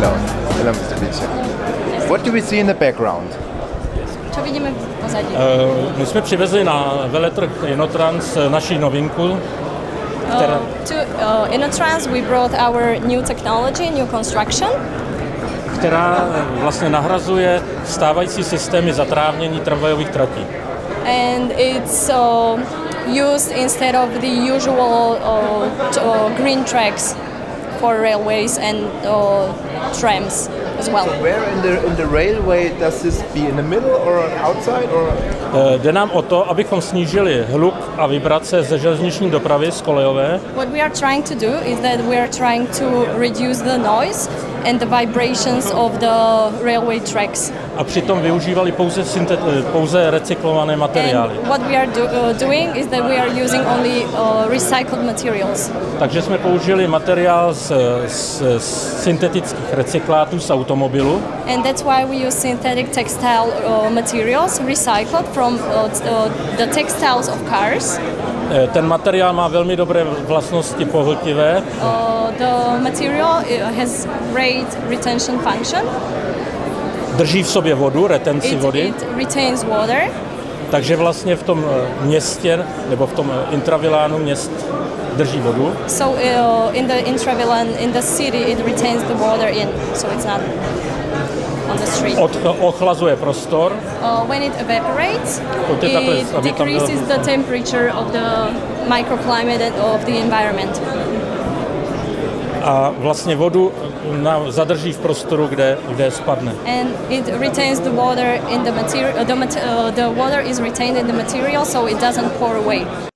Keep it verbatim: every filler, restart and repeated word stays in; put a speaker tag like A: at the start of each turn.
A: Hello. Hello, mister Teacher. What do we see in the background?
B: Co vidíme v pozadí?
C: Uh, my jsme přivezli na veletrh InnoTrans naši novinku, která...
B: Uh, to uh, InnoTrans we brought our new technology, new construction.
C: která vlastně nahrazuje stávající systémy zatrávnění tramvajových tratí.
B: And it's uh, used instead of the usual uh, uh, green tracks for railways and uh, trams as well.
A: So where in the in the railway does this be, in the middle or outside or?
C: Jde nám o to, abychom snížili hluk a vibrace ze železniční dopravy, z kolejové.
B: What we are trying to do is that we are trying to reduce the noise and the vibrations of the railway tracks.
C: A přitom využívali pouze, syntet- pouze recyklované materiály.
B: And what we are do, uh, doing is that we are using only uh, recycled materials.
C: Takže jsme použili materiál z, z, z syntetických recyklátů z automobilu.
B: And that's why we use synthetic textile uh, materials recycled from uh, the textiles of cars.
C: Ten materiál má velmi dobré vlastnosti pohltivé.
B: Uh, the material has great retention function.
C: Drží v sobě vodu, retenci
B: It,
C: vody.
B: it retains water.
C: Takže vlastně v tom městě, nebo v tom intravilánu měst drží vodu.
B: So uh, in the intravillan, in the city, it retains the water in, so it's not on the street.
C: Od, ochlazuje prostor.
B: Uh, when it evaporates, it decreases the temperature of the microclimate of the environment.
C: A vlastně vodu na, zadrží v prostoru, kde, kde spadne.
B: And it retains the water in the material. The, mat- uh, the water is retained in the material, so it doesn't pour away.